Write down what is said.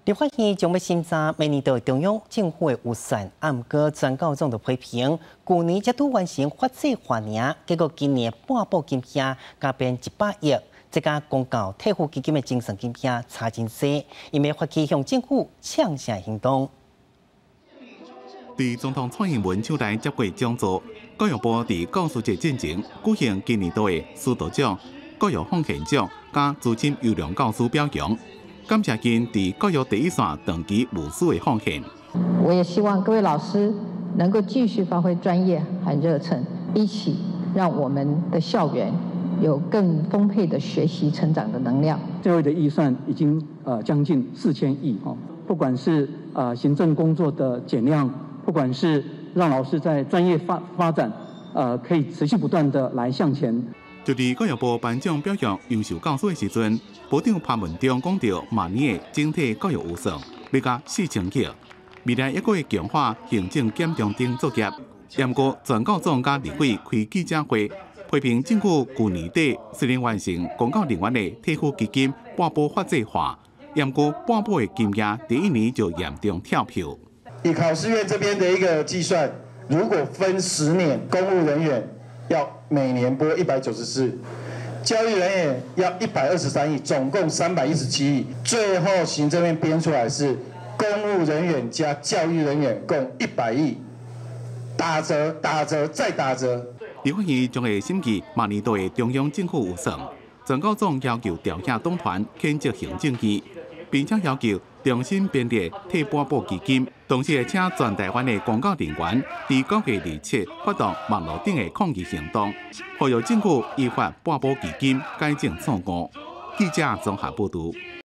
立法院将要审查明年度中央政府的预算，不过全教总就批评，去年才拄完成法制化尔，结果今年半部金额加变100亿，这甲公教退付基金的精神金额差真多，因要发起向政府呛声行动。 伫总统蔡英文手内接过讲座，教育部伫教师节进前举行今年度的师导奖、教育奉献奖加资深优良教师表扬。 感谢因伫教育第一线长期无私的奉献。 我也希望各位老师能够继续发挥专业和热忱，一起让我们的校园有更丰沛的学习成长的能量。 这回的预算已经将近4000亿哦，不管是行政工作的减量，不管是让老师在专业发展可以持续不断的来向前。 就伫教育部颁奖表扬优秀教师的时阵，部长潘文忠讲到，明年的整体教育预算要加4000亿，未来还会强化行政检查等作业。不过，全教总甲立委开记者会，批评政府去年底虽然完成公教人员的退付基金半部法制化，不过半部的金额第一年就严重跳票。 以考试院这边的一个计算，如果分10年，公务人员 要每年拨194，教育人员要123亿，总共317亿。最后行政院编出来是公务人员加教育人员共100亿，打折、打折再打折。 立法院将会审议明年度的中央政府预算，全教总要求调下党团谴责行政机，并且要求重新编列退半部基金，同时会请全台湾的公教人员伫9月27发动网络顶的抗议行动，呼吁政府依法半部基金改正错误。记者综合报道。